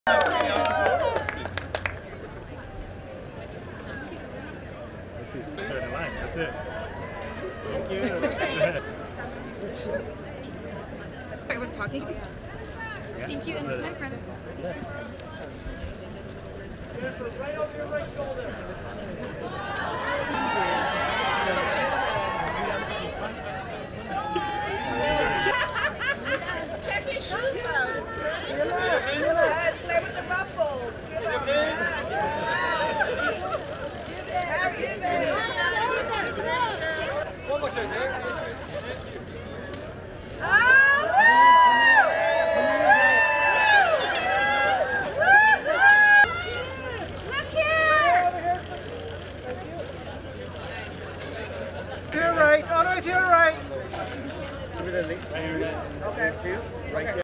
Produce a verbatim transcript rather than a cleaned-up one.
That's it. Thank you. I was talking. Yeah. Thank you, and my friends. Yeah. Right over your right shoulder.